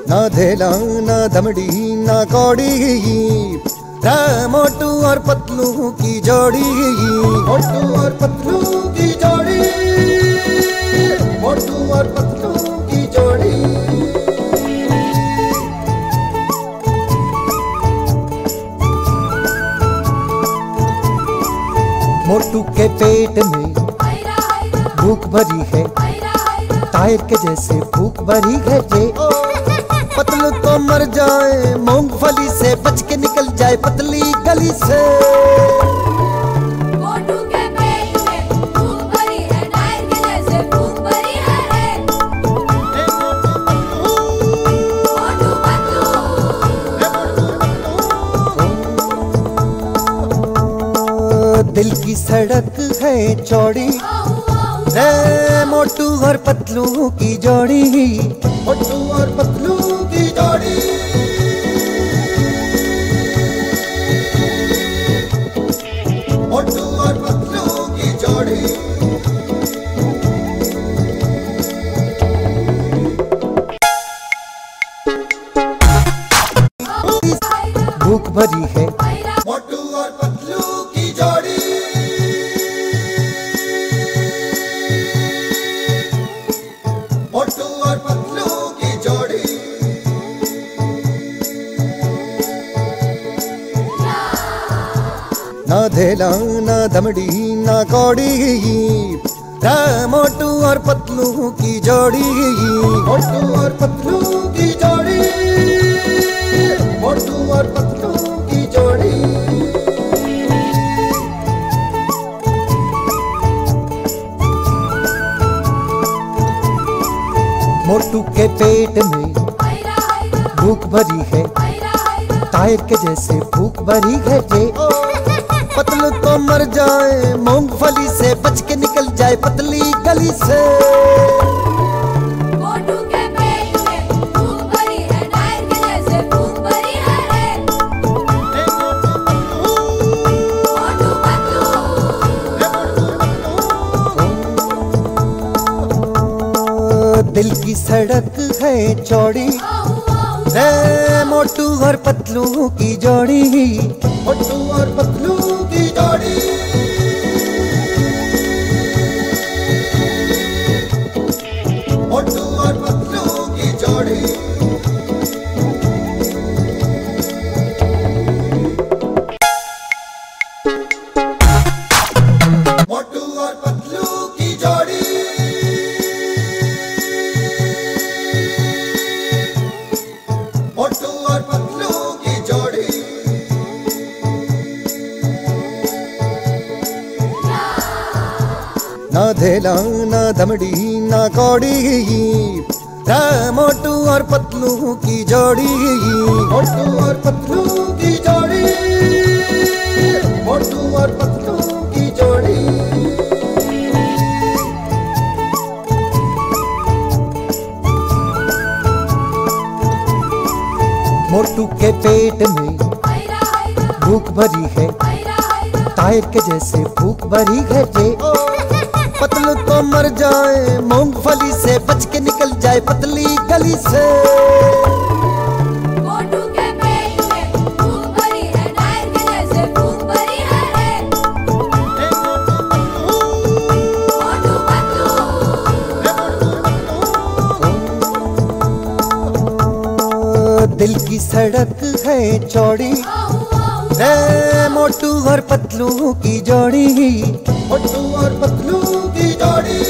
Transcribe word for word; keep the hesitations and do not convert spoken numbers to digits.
ना धेला ना दमड़ी ना कौड़ी, मोटू और पतलू की जोड़ी, मोटू और पतलू की जोड़ी, मोटू और पतलू की जोड़ी। मोटू के पेट में भूख भरी है, टायर के जैसे भूख भरी है जे। पतलू तो मर जाए मूंगफली से, बच के निकल जाए पतली गली से। मोटू के पेट में भूख भरी है, टायर के जैसे भूख भरी है। मोटू पतलू, दिल की सड़क है चौड़ी, रे मोटू और पतलू की जोड़ी, मोटू और पतलू की जोड़ी। मोटू और पतलू की जोड़ी। भूख भरी है, मोटू और पतलू की जोड़ी। मोटू और पतलू की जोड़ी। ना धेला ना दमड़ी ना कौड़ी, मोटू और पतलू की जोड़ी, मोटू और पतलू की जोड़ी, मोटू और पतलू की जोड़ी। मोटू के पेट में भूख भरी है, टायर के जैसे भूख भरी है जे। पतलू तो मर जाए मूंगफली से, बच के निकल जाए पतली गली से। मोटू के पेट में भूख भरी है, टायर के जैसे भूख भरी है। मोटू पतलू, दिल की सड़क है चौड़ी, रे मोटू और पतलू की जोड़ी, मोटू और पतलू की जोड़ी। मोटू और पतलू की जोड़ी। मोटू और पतलू की जोड़ी। मोटू और पतलू की जोड़ी। ना धेला ना दमड़ी ना कौड़ी, मोटू और पतलू की जोड़ी, मोटू और पतलू की जोड़ी, मोटू और पतलू की जोड़ी। मोटू के पेट में भूख भरी है, टायर के जैसे भूख भरी है जे। पतलू तो मर जाए मूंगफली से, बच के निकल जाए पतली गली से। मोटू के पेट में भूख भरी है, टायर के जैसे भूख भरी है। मोटू पतलू, दिल की सड़क है चौड़ी, रे मोटू और पतलू की जोड़ी, मोटू और पतलू की जोड़ी।